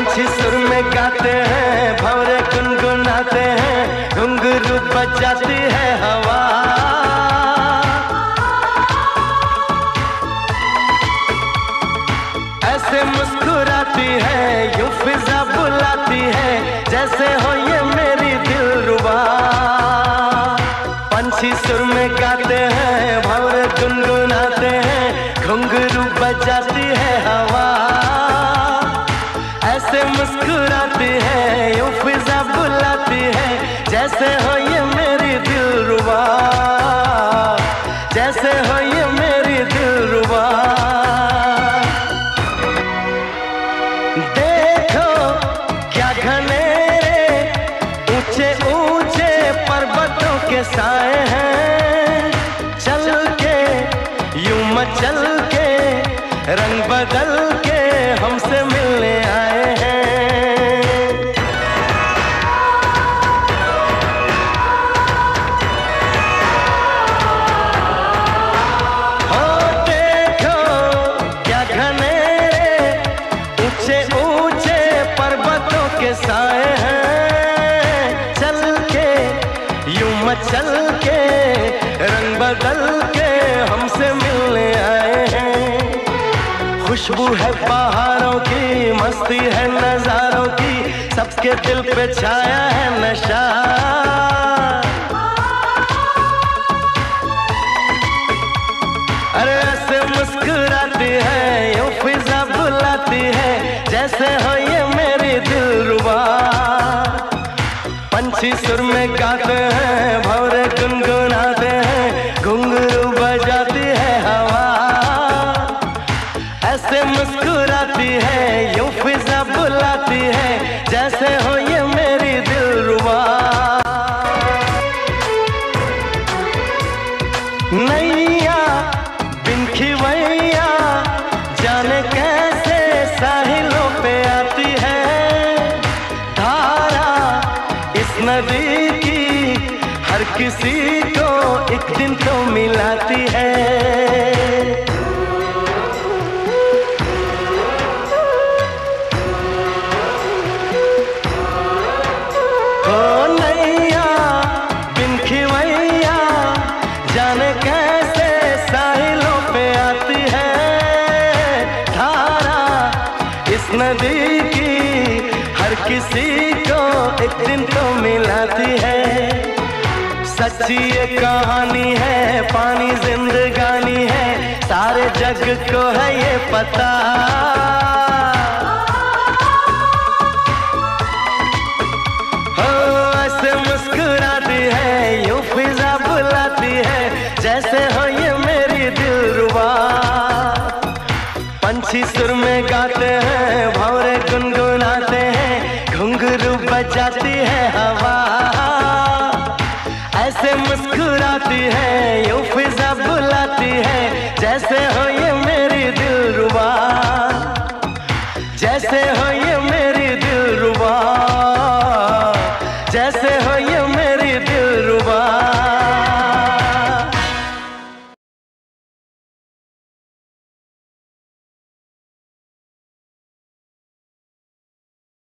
पंछी सुर में गाते हैं, भंवरे गुनगुनाते हैं, घुंघरू बजाती है हवा। ऐसे मुस्कुराती है, यूं फिजा बुलाती है, जैसे हो ये मेरी दिलरुबा। पंछी सुर में गाते हैं, भंवरे गुनगुनाते हैं, घुंघरू बजाती है हवा। ऐसे मुस्कुराती है, यूं फिजा बुलाती है, जैसे हो ये मेरी दिलरुबा, जैसे हो ये मेरी दिलरुबा। देखो क्या घनेरे ऊंचे ऊंचे पर्वतों के साए हैं, चल के यूं मचल के रंग बदल के हमसे मिलने आए हैं। हो देखो क्या घनेरे ऊंचे ऊंचे पर्वतों के साए हैं, चल के यूं मचल के रंग बदल के हमसे मिलने आए हैं। खुशबू है पहाड़ों की, मस्ती है नजारों की, सबके दिल पे छाया है नशा। अरे ऐसे मुस्कुराती है, यूं फिजा बुलाती है, जैसे हो ये मेरी दिलरुबा। पंछी सुर में गाते हैं, भंवरे गुनगुनाते हैं, घुंघरू बजाती है हवा। ऐसे मुस्कुराती है, यूं फिजा बुलाती है, जैसे हो ये मेरी दिलरुबा। नैया बिन खिवैया जाने कैसे साहिलों पे आती है, धारा इस नदी की हर किसी को एक दिन तो मिलाती है। जाने कैसे साहिलों पे आती है, धारा इस नदी की हर किसी को एक दिन तो मिलाती है। सच्ची ये कहानी है, पानी जिंदगानी है, सारे जग को है ये पता। हो ऐसे मुस्कुराती है, यूं फिजा बुलाती है, जैसे हो ये मेरी दिलरुबा। पंछी सुर में गाते हैं, भंवरे गुनगुनाते हैं, घुंघरू बजाती है हवा। ऐसे मुस्कुराती है, यूं फिजा बुलाती है, जैसे हो ये मेरी दिलरुबा, जैसे हो ये मेरी दिलरुबा।